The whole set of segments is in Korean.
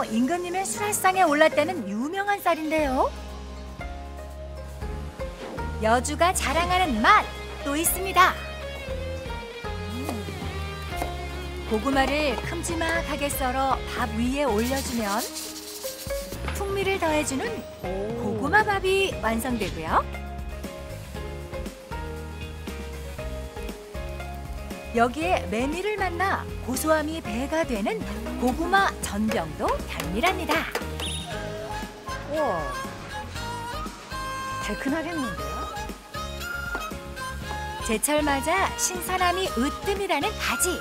바로 임금님의 수라상에 올랐다는 유명한 쌀인데요. 여주가 자랑하는 맛 또 있습니다. 고구마를 큼지막하게 썰어 밥 위에 올려주면 풍미를 더해주는 고구마밥이 완성되고요. 여기에 메밀을 만나 고소함이 배가 되는 고구마 전병도 별미랍니다. 우와, 달큰하겠는데요? 제철 맞아 신선함이 으뜸이라는 가지.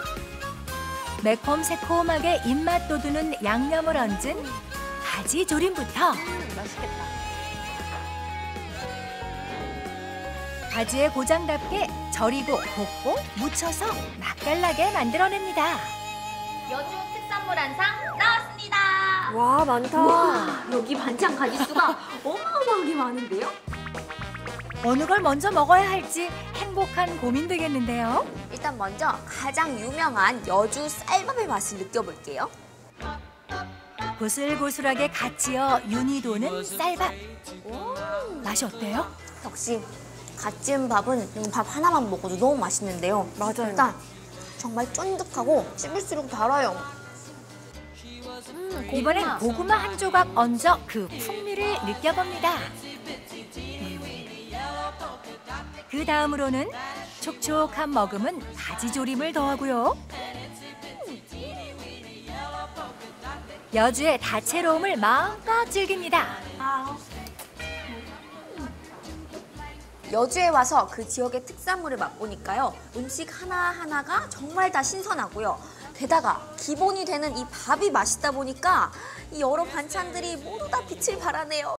매콤새콤하게 입맛 돋우는 양념을 얹은 가지 조림부터 맛있겠다. 가지의 고장답게 절이고 볶고 무쳐서 맛깔나게 만들어냅니다. 여주 특산물 한상 나왔습니다. 와, 많다. 와, 여기 반찬 가짓수가 어마어마하게 많은데요? 어느 걸 먼저 먹어야 할지 행복한 고민 되겠는데요. 일단 먼저 가장 유명한 여주 쌀밥의 맛을 느껴볼게요. 고슬고슬하게 갓 지어 윤이 도는 쌀밥. 맛이 어때요? 역시 갓 지은 밥은 밥 하나만 먹어도 너무 맛있는데요. 맞아요. 일단 정말 쫀득하고 씹을수록 달아요. 이번엔 고구마 한 조각 얹어 그 풍미를 느껴봅니다. 그 다음으로는 촉촉한 머금은 가지조림을 더하고요. 여주의 다채로움을 마음껏 즐깁니다. 여주에 와서 그 지역의 특산물을 맛보니까요. 음식 하나하나가 정말 다 신선하고요. 게다가 기본이 되는 이 밥이 맛있다 보니까 이 여러 반찬들이 모두 다 빛을 발하네요.